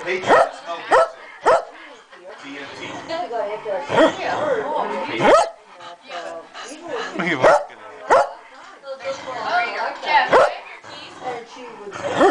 Patriot smoking TNT. What are you looking at? Jeff,